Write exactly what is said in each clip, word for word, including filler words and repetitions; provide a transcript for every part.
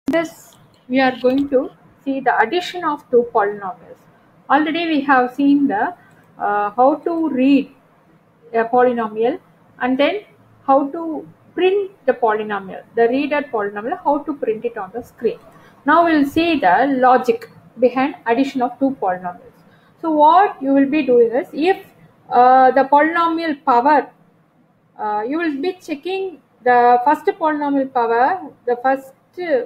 This we are going to see the addition of two polynomials. Already we have seen the uh, how to read a polynomial and then how to print the polynomial, the reader polynomial, how to print it on the screen. Now we will see the logic behind addition of two polynomials. So what you will be doing is, if uh, the polynomial power, uh, you will be checking the first polynomial power, the first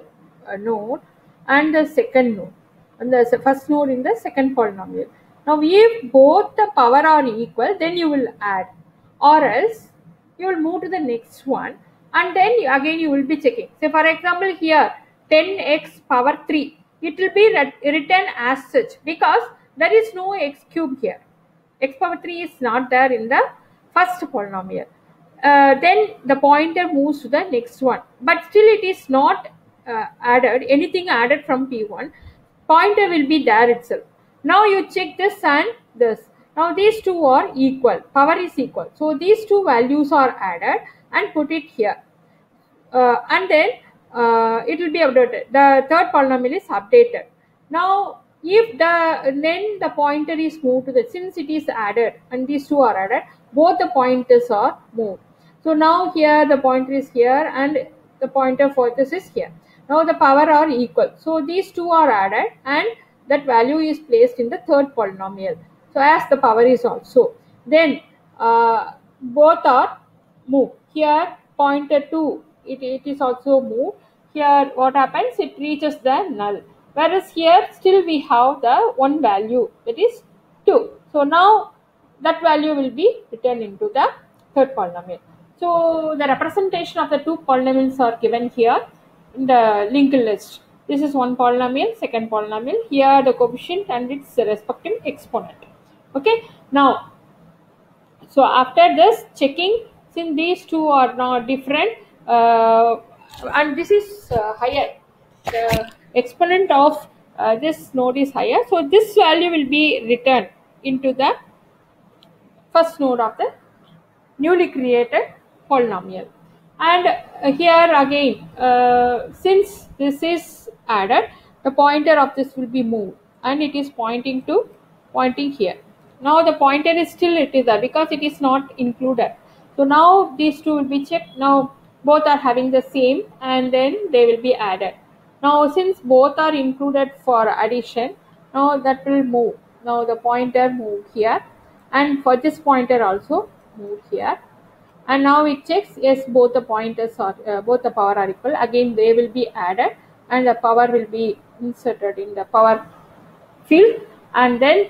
uh, node and the second node, and the s- first node in the second polynomial. Now if both the power are equal, then you will add, or else you will move to the next one, and then you, again you will be checking. Say for example here ten x power three, it will be writ- written as such because there is no x cube here. X power three is not there in the first polynomial. Uh, then the pointer moves to the next one, but still it is not uh, added, anything added from P one. Pointer will be there itself. Now you check this and this. Now these two are equal, power is equal, so these two values are added and put it here, uh, and then uh, it will be updated. The third polynomial is updated. Now if the then the pointer is moved to the, since it is added and these two are added, both the pointers are moved. So now here the pointer is here and the pointer for this is here. Now the power are equal, so these two are added and that value is placed in the third polynomial. So as the power is also, then uh, both are moved. Here pointer two, it, it is also moved. Here what happens, it reaches the null, whereas here still we have the one value, that is two. So now that value will be written into the third polynomial. So the representation of the two polynomials are given here in the linked list. This is one polynomial, second polynomial, here the coefficient and its respective exponent. Okay, now so after this checking, since these two are not different, uh, and this is uh, higher, the exponent of uh, this node is higher, so this value will be returned into the first node of the newly created polynomial. And uh, here again, uh, since this is added, the pointer of this will be moved and it is pointing to pointing here. Now the pointer is still, it is there because it is not included. So now these two will be checked. Now both are having the same and then they will be added. Now since both are included for addition, now that will move. Now the pointer move here, and for this pointer also move here, and now it checks, yes, both the pointers are uh, both the power are equal, again they will be added and the power will be inserted in the power field, and then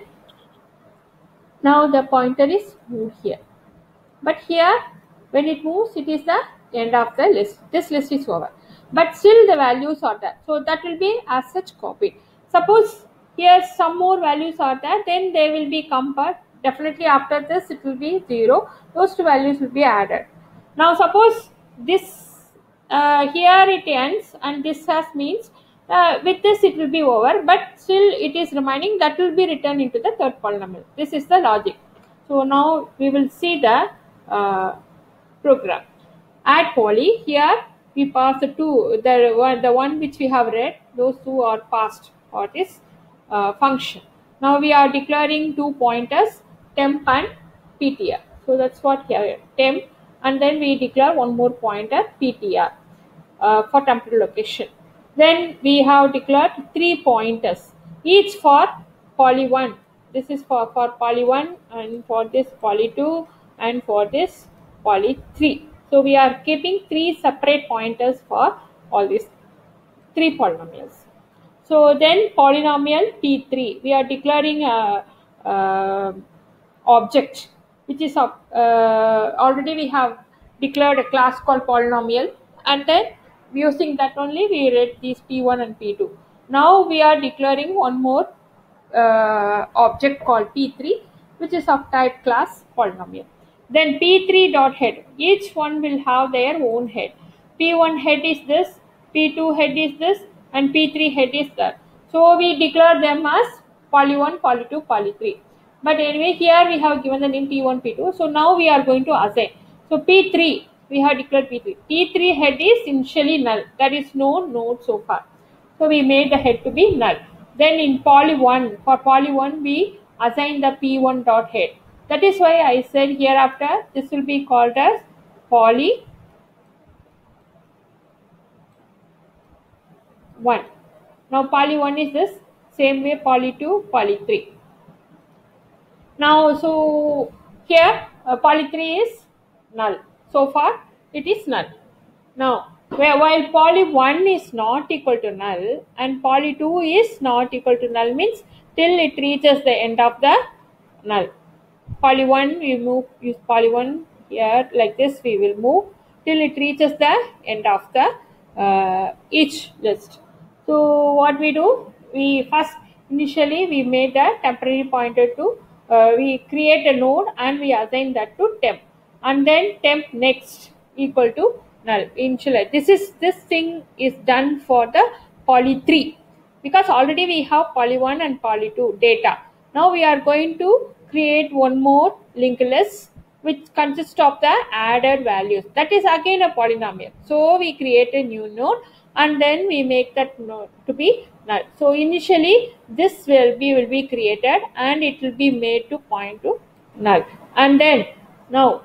now the pointer is moved here. But here when it moves, it is the end of the list, this list is over, but still the values are there, so that will be as such copied. Suppose here some more values are there, then they will be compared. Definitely after this it will be zero, those two values will be added. Now suppose this uh, here it ends and this has means, uh, with this it will be over, but still it is remaining, that will be written into the third polynomial. This is the logic. So now we will see the uh, program. Add poly, here we pass the two, the one, the one which we have read, those two are passed for this uh, function. Now we are declaring two pointers, temp and ptr. So that's what here, temp, and then we declare one more pointer, ptr, uh, for temporal location. Then we have declared three pointers, each for poly one. This is for, for poly one, and for this poly two, and for this poly three. So we are keeping three separate pointers for all these three polynomials. So then polynomial P three, we are declaring a, a object which is of, uh, already we have declared a class called polynomial, and then using that only we read these P one and P two. Now we are declaring one more uh, object called P three, which is of type class polynomial. Then P three dot head, each one will have their own head. P one head is this, P two head is this, and P three head is that. So we declare them as poly one, poly two, poly three. But anyway, here we have given the name P one, P two. So now we are going to assign. So P three, we have declared P three. P three head is initially null. There is no node so far. So we made the head to be null. Then in poly one, for poly one we assign the P one dot head. That is why I said hereafter this will be called as poly one. Now poly one is this, same way poly two, poly three. Now so here uh, poly three is null. So far it is null. Now where while poly one is not equal to null and poly two is not equal to null means till it reaches the end of the null. Poly one we move use poly one here like this, we will move till it reaches the end of the uh, each list. So what we do, we first initially we made a temporary pointer to uh, we create a node and we assign that to temp, and then temp next equal to null initialize. This is this thing is done for the poly three because already we have poly one and poly two data. Now we are going to create one more linked list which consists of the added values. That is again a polynomial. So we create a new node and then we make that node to be null. So initially this will be will be created and it will be made to point to null. And then now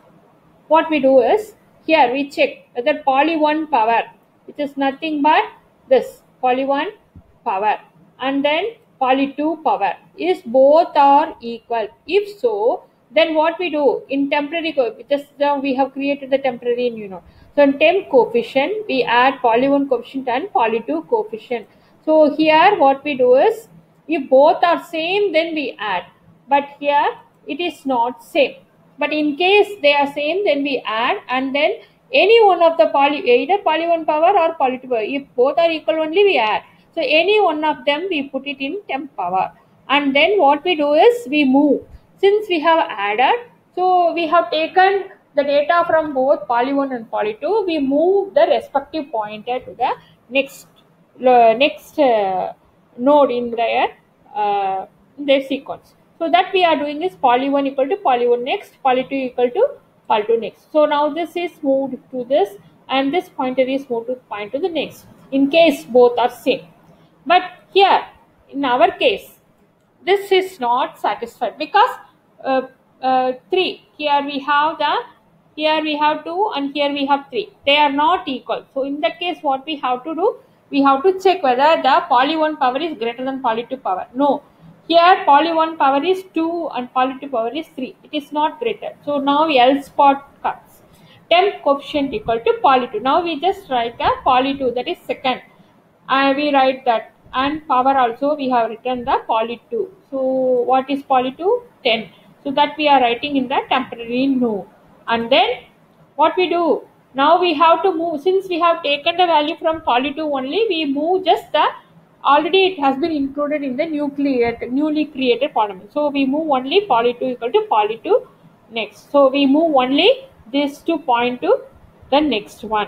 what we do is here we check whether poly one power, which is nothing but this poly one power, and then poly two power is both are equal. If so, then what we do in temporary co- just now we have created the temporary new node. So in temp coefficient we add poly one coefficient and poly two coefficient. So here what we do is if both are same then we add, but here it is not same. But in case they are same, then we add, and then any one of the poly, either poly one power or poly two power. If both are equal only, we add. So any one of them we put it in temp power, and then what we do is we move. Since we have added, so we have taken the data from both poly one and poly two. We move the respective pointer to the next uh, next uh, node in their uh, in their sequence. So that we are doing is poly one equal to poly one next, poly two equal to poly two next. So now this is moved to this and this pointer is moved to point to the next in case both are same. But here in our case this is not satisfied because uh, uh, three, here we have the here we have two and here we have three, they are not equal. So in that case what we have to do, we have to check whether the poly one power is greater than poly two power. No, here poly one power is two and poly two power is three, it is not greater. So now else spot comes, temp coefficient equal to poly two. Now we just write a poly two, that is second, and we write that, and power also we have written the poly two. So what is poly two? ten. So that we are writing in the temporary node. And then what we do, now we have to move, since we have taken the value from poly two only, we move just the already it has been included in the new create, newly created polynomial. So we move only poly two equal to poly two next. So we move only this to point to the next one.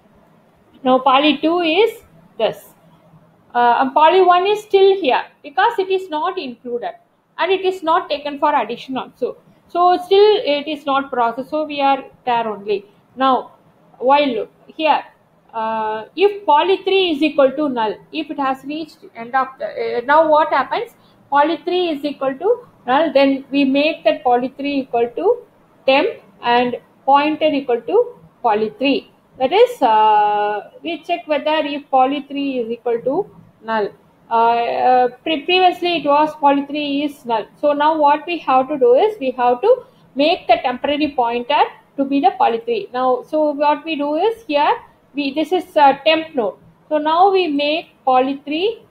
Now poly two is this. Uh, and poly one is still here because it is not included and it is not taken for addition also. So still it is not processed. So we are there only. Now while here uh, if poly three is equal to null, if it has reached end of the, uh, now what happens, poly three is equal to null, then we make that poly three equal to temp and pointer equal to poly three. That is uh, we check whether if poly three is equal to null. Uh, uh, pre- previously it was poly three is null. So now what we have to do is we have to make the temporary pointer to be the poly three. Now so what we do is here we this is a temp node. So now we make poly three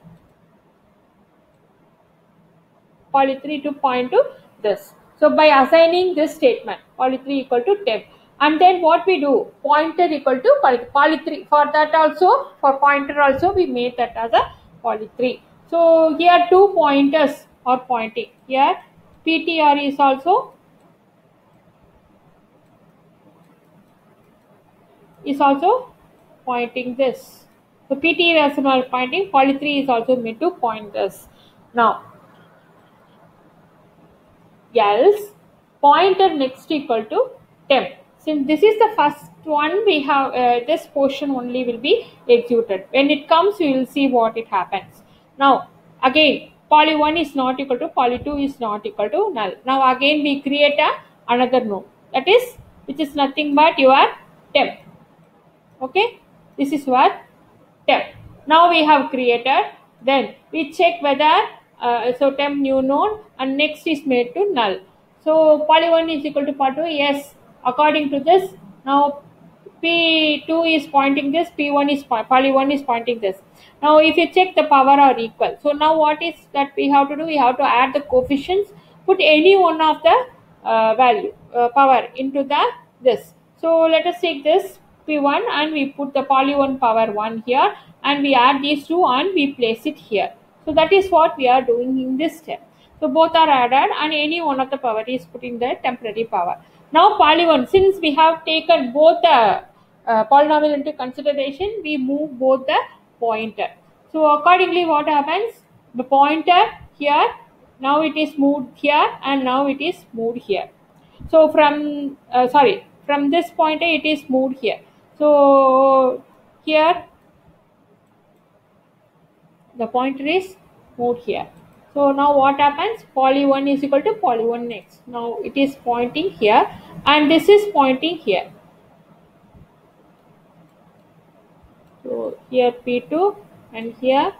poly three to point to this. So by assigning this statement poly three equal to temp, and then what we do, pointer equal to poly, poly three, for that also for pointer also we made that as a poly three. So here two pointers are pointing, here P T R is also is also pointing this. So P T R is also pointing, poly three is also made to point this. Now else pointer next equal to temp. since this is the first one, we have uh, this portion only will be executed. When it comes, we will see what it happens. Now again, poly one is not equal to poly two is not equal to null. Now again we create a another node, that is, which is nothing but your temp. Okay, this is what temp. Now we have created, then we check whether uh, so temp new node and next is made to null. So poly one is equal to poly two, yes, according to this. Now P two is pointing this, P one is poly one is pointing this. Now if you check, the power are equal. So now what is that we have to do? We have to add the coefficients, put any one of the uh, value uh, power into the this. So let us take this P one and we put the poly one power one here, and we add these two and we place it here. So that is what we are doing in this step. So both are added and any one of the power is put in the temporary power. Now poly one, since we have taken both the uh, polynomial into consideration, we move both the pointer. So accordingly what happens? The pointer here, now it is moved here and now it is moved here. So from uh, sorry, from this pointer it is moved here. So here the pointer is moved here. So now what happens? Poly one is equal to poly one next. Now it is pointing here and this is pointing here. So here P two and here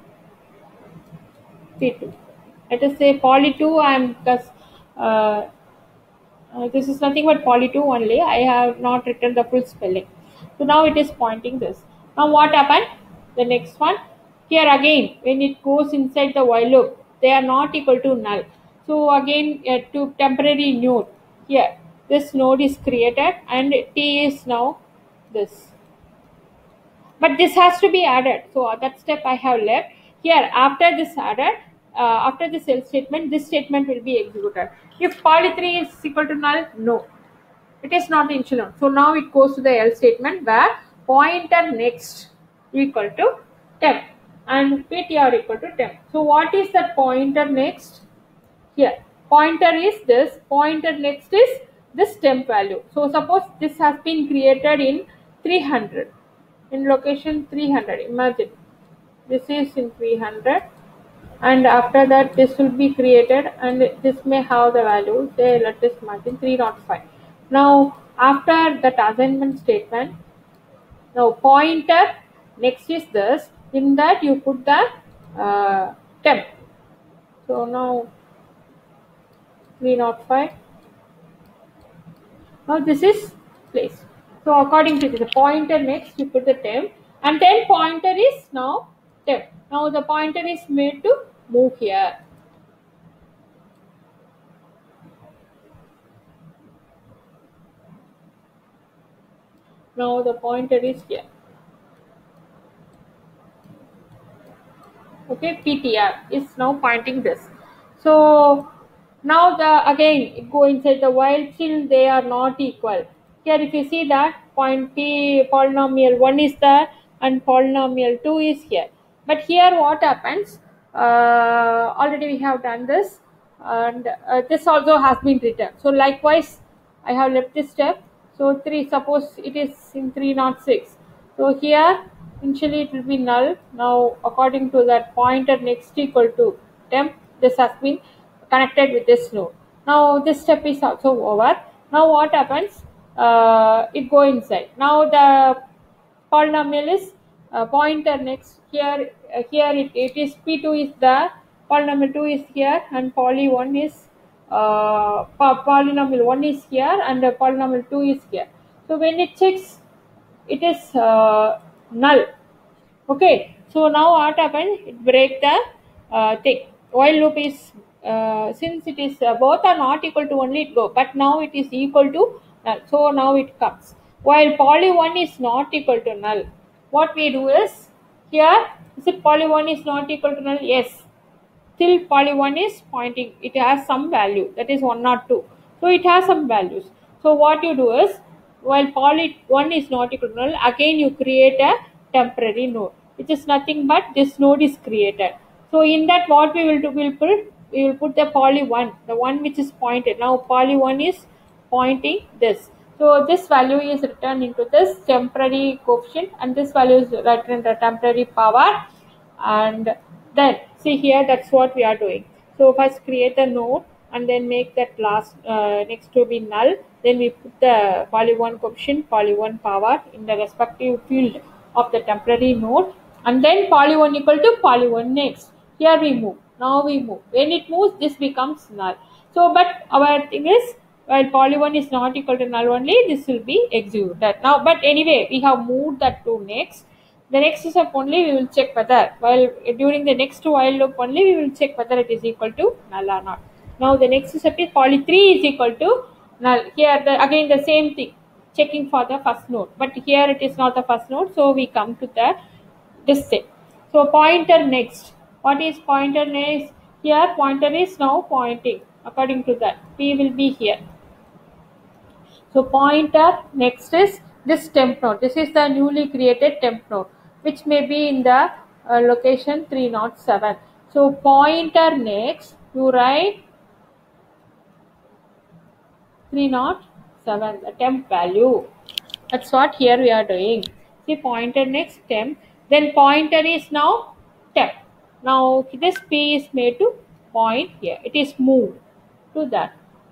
P two. Let us say poly two, I am because uh, uh, this is nothing but poly two only. I have not written the full spelling. So now it is pointing this. Now what happened? The next one, here again when it goes inside the while loop, they are not equal to null. So again uh, to temporary node, here this node is created and T is now this. But this has to be added. So uh, that step I have left. Here after this added, uh, after this else statement, this statement will be executed. If poly three is equal to null, no, it is not the initial node. So now it goes to the else statement where pointer next equal to temp and P T R equal to temp. So what is that pointer next? Here pointer is this, pointer next is this temp value. So suppose this has been created in three hundred, in location three hundred. Imagine this is in three hundred and after that this will be created and this may have the value, say let us imagine three oh five. Now after that assignment statement, now pointer next is this, in that you put the uh, temp. So now three oh five, now this is placed. So according to the pointer next you put the temp and then pointer is now temp. Now the pointer is made to move here. Now the pointer is here. Okay, P T R is now pointing this. So now the again it go inside the while, still they are not equal. Here if you see that point P polynomial one is there and polynomial two is here. But here what happens? Uh, already we have done this and uh, this also has been written. So likewise I have left this step. So three, suppose it is in three oh six. So here initially it will be null. Now according to that pointer next equal to temp, this has been connected with this node. Now this step is also over. Now what happens? Uh, it go inside. Now the polynomial is uh, pointer next here. Uh, here it, it is P two is there, polynomial two is here, and poly one is uh, polynomial one is here, and uh, polynomial two is here. So when it checks, it is uh, null. Okay. So now what happens? It break the uh, thing. While loop is uh, since it is uh, both are not equal to only it go, but now it is equal to null. So now it comes. While poly one is not equal to null, what we do is here, is it poly one is not equal to null? Yes. Still poly one is pointing, it has some value, that is one or two. So it has some values. So what you do is, while poly one is not equal to null, again you create a temporary node, which is nothing but this node is created. So in that what we will do, we will put, we will put the poly one, the one which is pointed. Now poly one is pointing this. So this value is returned into this temporary coefficient, and this value is returned the temporary power. And then see here, that's what we are doing. So first create a node and then make that last uh, next to be null. Then we put the poly one coefficient, poly one power in the respective field of the temporary node, and then poly one equal to poly one next. Here we move. Now we move. When it moves, this becomes null. So, but our thing is, while poly one is not equal to null only, this will be executed. Now, but anyway, we have moved that to next. The next step only we will check whether, while during the next while loop only we will check whether it is equal to null or not. Now the next step is poly three is equal to null. Here the, again the same thing, checking for the first node, but here it is not the first node, so we come to the this thing. So pointer next. What is pointer next? Here pointer is now pointing. According to that, P will be here. So pointer next is this temp node. This is the newly created temp node, which may be in the uh, location three oh seven. So pointer next, you write three oh seven, the temp value. That's what here we are doing. See pointer next temp. Then pointer is now temp. Now this P is made to point here. It is moved to that.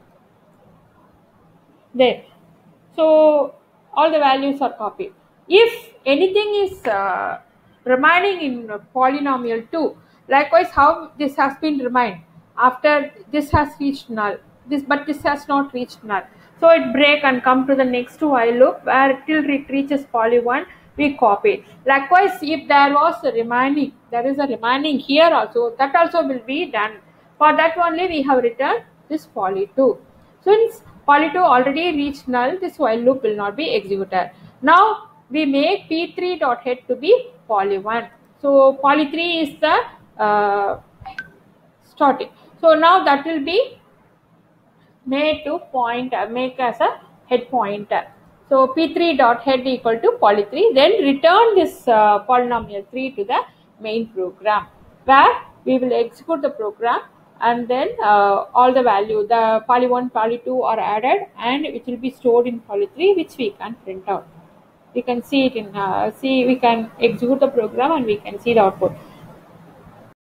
Then, so all the values are copied. If anything is uh, remaining in polynomial two, likewise how this has been remained after this has reached null, this but this has not reached null. So it break and come to the next while loop where till it reaches poly one, we copy it. Likewise, if there was a remaining, there is a remaining here also, that also will be done. For that only we have written this poly two. Since poly two already reached null, this while loop will not be executed. Now we make P three dot head to be poly one. So poly three is the uh, starting. So now that will be made to point, uh, make as a head pointer. So P three dot head equal to poly three. Then return this uh, polynomial three to the main program, where we will execute the program, and then uh, all the value, the poly one, poly two are added, and it will be stored in poly three, which we can print out. We can see it in uh, see we can execute the program and we can see the output.